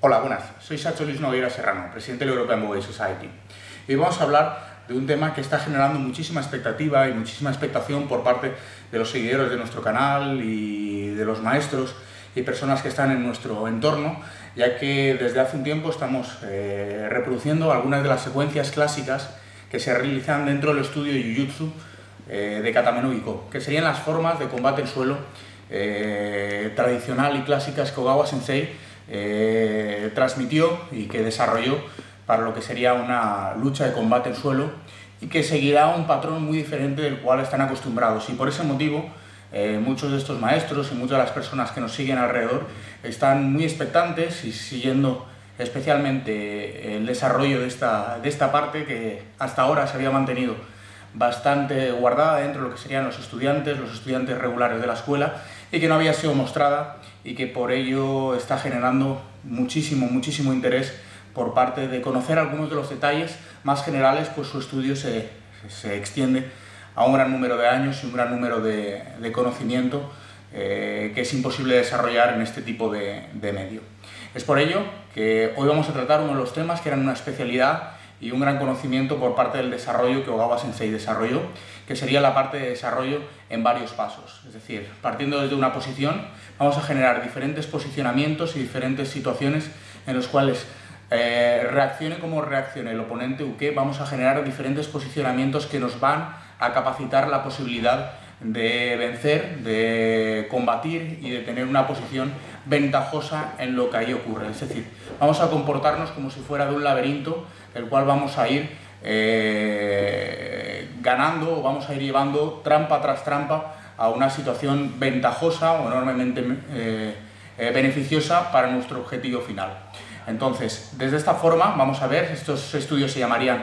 Hola, buenas. Soy Sacho Luis Nogueira Serrano, presidente del European Bowey Society. Y hoy vamos a hablar de un tema que está generando muchísima expectativa y muchísima expectación por parte de los seguidores de nuestro canal y de los maestros y personas que están en nuestro entorno, ya que desde hace un tiempo estamos reproduciendo algunas de las secuencias clásicas que se realizan dentro del estudio de Jiu-Jitsu de Katame no Iko, que serían las formas de combate en suelo tradicional y clásicas que Ogawa Sensei transmitió y que desarrolló para lo que sería una lucha de combate en suelo y que seguirá un patrón muy diferente del cual están acostumbrados, y por ese motivo muchos de estos maestros y muchas de las personas que nos siguen alrededor están muy expectantes y siguiendo especialmente el desarrollo de esta parte que hasta ahora se había mantenido bastante guardada dentro de lo que serían los estudiantes regulares de la escuela, y que no había sido mostrada, y que por ello está generando muchísimo interés por parte de conocer algunos de los detalles más generales, pues su estudio se extiende a un gran número de años y un gran número de conocimiento que es imposible desarrollar en este tipo de medio. Es por ello que hoy vamos a tratar uno de los temas que eran una especialidad y un gran conocimiento por parte del desarrollo que Ogawa Sensei desarrolló, que sería la parte de desarrollo en varios pasos. Es decir, partiendo desde una posición, vamos a generar diferentes posicionamientos y diferentes situaciones en los cuales reaccione como reaccione el oponente uke, vamos a generar diferentes posicionamientos que nos van a capacitar la posibilidad de vencer, de combatir y de tener una posición ventajosa en lo que ahí ocurre. Es decir, vamos a comportarnos como si fuera de un laberinto, el cual vamos a ir ganando, o vamos a ir llevando trampa tras trampa a una situación ventajosa o enormemente beneficiosa para nuestro objetivo final. Entonces, desde esta forma vamos a ver, estos estudios se llamaría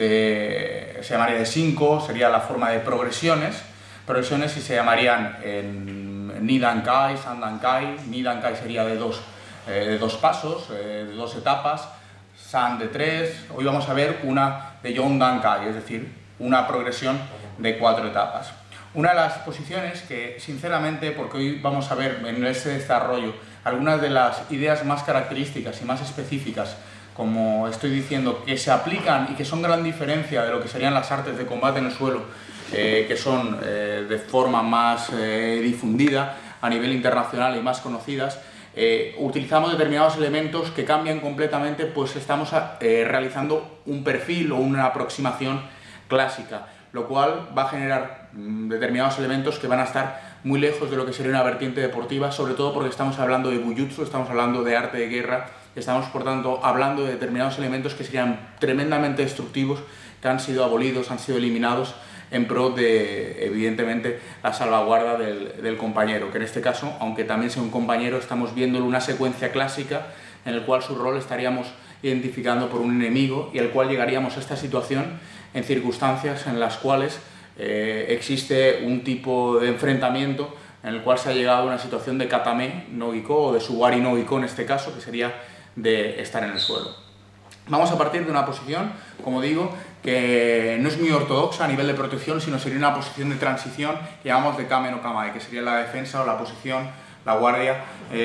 de 5, sería la forma de progresiones y se llamarían en Nidankai, Sandankai. Nidankai sería de dos pasos, de 2 etapas, San de 3, hoy vamos a ver una de Yondankai, es decir, una progresión de 4 etapas. Una de las posiciones que, sinceramente, porque hoy vamos a ver en este desarrollo algunas de las ideas más características y más específicas, como estoy diciendo, que se aplican y que son gran diferencia de lo que serían las artes de combate en el suelo, que son de forma más difundida a nivel internacional y más conocidas. Utilizamos determinados elementos que cambian completamente, pues estamos realizando un perfil o una aproximación clásica, lo cual va a generar determinados elementos que van a estar muy lejos de lo que sería una vertiente deportiva, sobre todo porque estamos hablando de Bujutsu, estamos hablando de arte de guerra, estamos por tanto hablando de determinados elementos que serían tremendamente destructivos, que han sido abolidos, han sido eliminados en pro de, evidentemente, la salvaguarda del compañero, que en este caso, aunque también sea un compañero, estamos viendo una secuencia clásica en el cual su rol estaríamos identificando por un enemigo, y al cual llegaríamos a esta situación en circunstancias en las cuales existe un tipo de enfrentamiento en el cual se ha llegado a una situación de Katame no Iko, o de Sugari no Iko en este caso, que sería de estar en el suelo. Vamos a partir de una posición, como digo, que no es muy ortodoxa a nivel de protección, sino sería una posición de transición que llamamos de Kame no Kamae, que sería la defensa o la posición, la guardia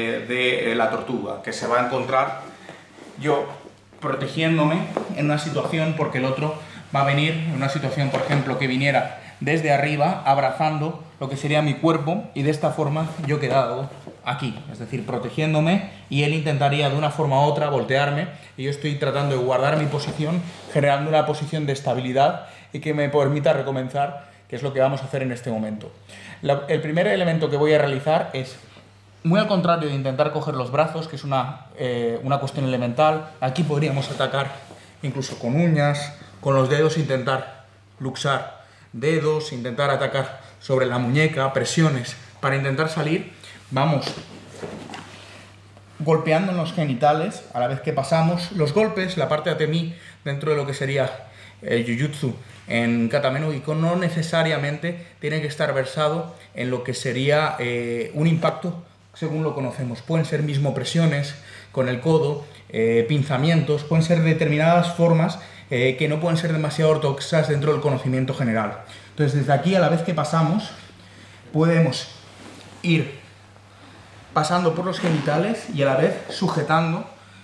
de la tortuga, que se va a encontrar yo protegiéndome en una situación porque el otro va a venir en una situación, por ejemplo, que viniera desde arriba abrazando lo que sería mi cuerpo, y de esta forma yo he quedado aquí, es decir, protegiéndome, y él intentaría de una forma u otra voltearme, y yo estoy tratando de guardar mi posición, generando una posición de estabilidad y que me permita recomenzar, que es lo que vamos a hacer en este momento. El primer elemento que voy a realizar es, muy al contrario de intentar coger los brazos, que es una cuestión elemental, aquí podríamos atacar incluso con uñas, con los dedos, intentar luxar dedos, intentar atacar sobre la muñeca, presiones para intentar salir. Vamos golpeando en los genitales a la vez que pasamos. Los golpes, la parte atemi dentro de lo que sería el Jiu-Jitsu en Katame no Iko, no necesariamente tiene que estar versado en lo que sería un impacto según lo conocemos. Pueden ser mismo presiones con el codo, pinzamientos, pueden ser determinadas formas que no pueden ser demasiado ortodoxas dentro del conocimiento general. Entonces, desde aquí, a la vez que pasamos, podemos ir pasando por los genitales y a la vez sujetando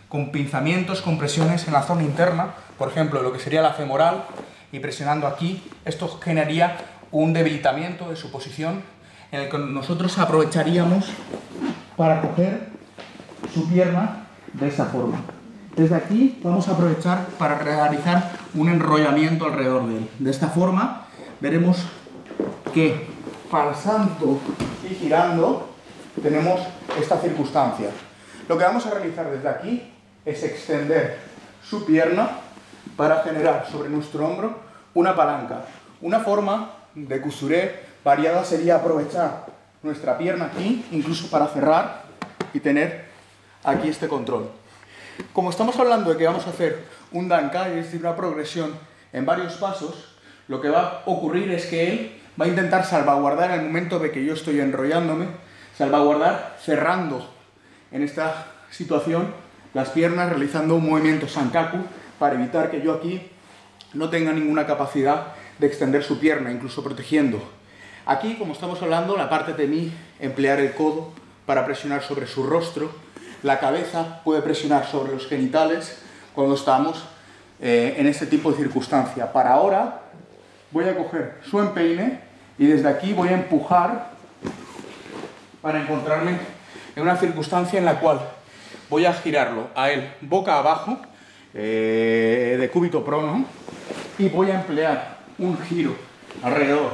con pinzamientos, con presiones en la zona interna, por ejemplo, lo que sería la femoral, y presionando aquí, esto generaría un debilitamiento de su posición en el que nosotros aprovecharíamos para coger su pierna de esa forma. Desde aquí vamos a aprovechar para realizar un enrollamiento alrededor de él. De esta forma veremos que pasando y girando tenemos esta circunstancia. Lo que vamos a realizar desde aquí es extender su pierna para generar sobre nuestro hombro una palanca. Una forma de couture variada sería aprovechar nuestra pierna aquí, incluso para cerrar y tener aquí este control. Como estamos hablando de que vamos a hacer un dankai, es decir, una progresión en varios pasos, lo que va a ocurrir es que él va a intentar salvaguardar en el momento de que yo estoy enrollándome, salvaguardar cerrando en esta situación las piernas, realizando un movimiento sankaku para evitar que yo aquí no tenga ninguna capacidad de extender su pierna, incluso protegiendo. Aquí, como estamos hablando, la parte de mí, emplear el codo para presionar sobre su rostro, la cabeza puede presionar sobre los genitales cuando estamos en este tipo de circunstancia. Para ahora voy a coger su empeine y desde aquí voy a empujar para encontrarme en una circunstancia en la cual voy a girarlo a él boca abajo, de cúbito prono, y voy a emplear un giro alrededor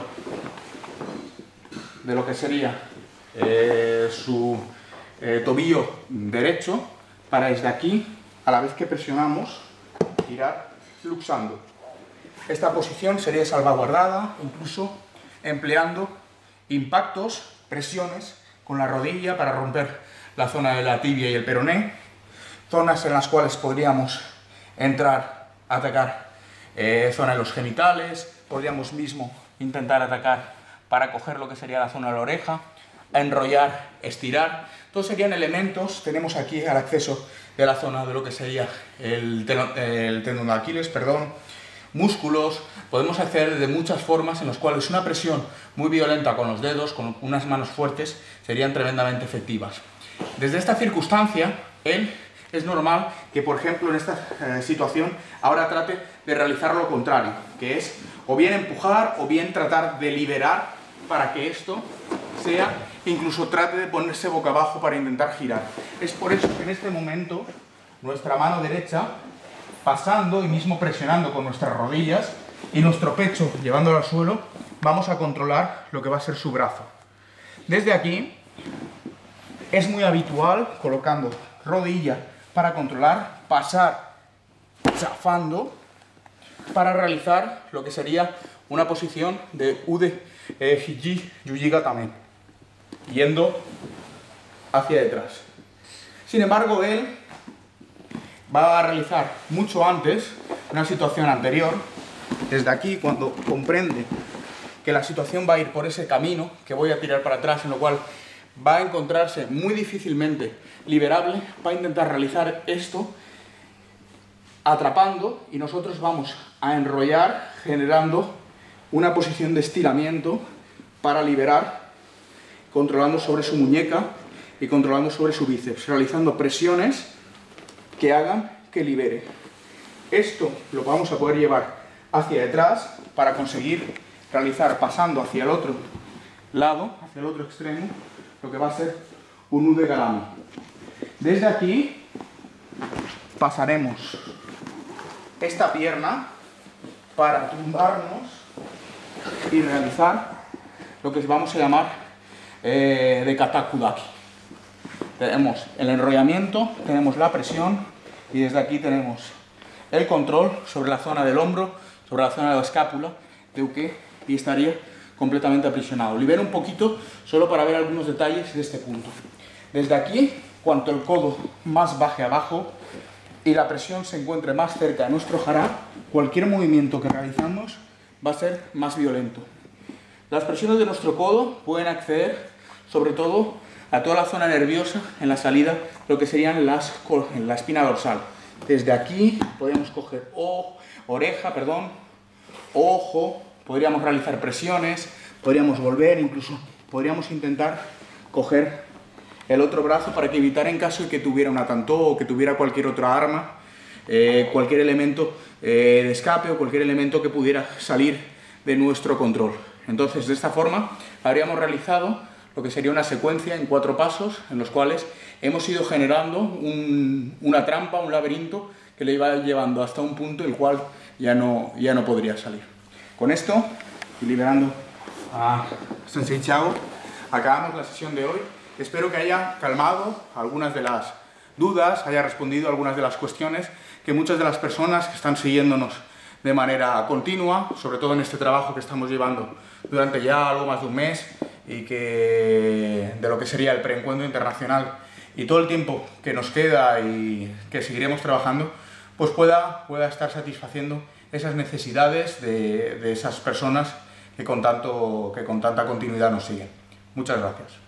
de lo que sería su tobillo derecho para desde aquí, a la vez que presionamos, girar luxando. Esta posición sería salvaguardada incluso empleando impactos, presiones con la rodilla para romper la zona de la tibia y el peroné, zonas en las cuales podríamos entrar a atacar zona de los genitales, podríamos mismo intentar atacar para coger lo que sería la zona de la oreja, enrollar, estirar. Todos serían elementos. Tenemos aquí al acceso de la zona de lo que sería el tendón de Aquiles, músculos. Podemos hacer de muchas formas en las cuales una presión muy violenta con los dedos, con unas manos fuertes, serían tremendamente efectivas. Desde esta circunstancia, él es normal que, por ejemplo, en esta situación, ahora trate de realizar lo contrario, que es o bien empujar o bien tratar de liberar para que esto sea, incluso trate de ponerse boca abajo para intentar girar. Es por eso que en este momento nuestra mano derecha, pasando y mismo presionando con nuestras rodillas y nuestro pecho llevándolo al suelo, vamos a controlar lo que va a ser su brazo. Desde aquí es muy habitual, colocando rodilla para controlar, pasar chafando para realizar lo que sería una posición de Ude Hiji Yujiga también, yendo hacia detrás. Sin embargo, él va a realizar mucho antes una situación anterior, desde aquí, cuando comprende que la situación va a ir por ese camino que voy a tirar para atrás, en lo cual va a encontrarse muy difícilmente liberable, va a intentar realizar esto atrapando y nosotros vamos a enrollar generando una posición de estiramiento para liberar, controlando sobre su muñeca y controlando sobre su bíceps, realizando presiones que hagan que libere. Esto lo vamos a poder llevar hacia detrás para conseguir realizar, pasando hacia el otro lado, hacia el otro extremo, lo que va a ser un Ude Garami. Desde aquí pasaremos esta pierna para tumbarnos y realizar lo que vamos a llamar de Katakudaki. Tenemos el enrollamiento, tenemos la presión y desde aquí tenemos el control sobre la zona del hombro, sobre la zona de la escápula, de uke, y estaría completamente aprisionado. Libero un poquito solo para ver algunos detalles de este punto. Desde aquí, cuanto el codo más baje abajo y la presión se encuentre más cerca de nuestro jara, cualquier movimiento que realizamos va a ser más violento. Las presiones de nuestro codo pueden acceder sobre todo a toda la zona nerviosa en la salida, lo que serían en la espina dorsal. Desde aquí podemos coger oreja, ojo, podríamos realizar presiones, podríamos volver, incluso podríamos intentar coger el otro brazo para que evitara en caso de que tuviera una tantó o que tuviera cualquier otra arma, cualquier elemento de escape o cualquier elemento que pudiera salir de nuestro control. Entonces, de esta forma, habríamos realizado lo que sería una secuencia en 4 pasos en los cuales hemos ido generando una trampa, un laberinto que le iba llevando hasta un punto el cual ya no podría salir. Con esto, y liberando a Sensei Tiago, acabamos la sesión de hoy. Espero que haya calmado algunas de las dudas, haya respondido a algunas de las cuestiones que muchas de las personas que están siguiéndonos de manera continua, sobre todo en este trabajo que estamos llevando durante ya algo más de un mes, y que de lo que sería el preencuentro internacional y todo el tiempo que nos queda y que seguiremos trabajando, pues pueda estar satisfaciendo esas necesidades de esas personas que con tanta continuidad nos siguen. Muchas gracias.